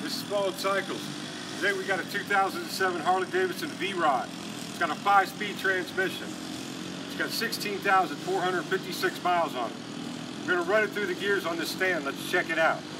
This is Followed Cycles. Today we got a 2007 Harley Davidson V-Rod. It's got a 5-speed transmission. It's got 16,456 miles on it. We're going to run it through the gears on this stand. Let's check it out.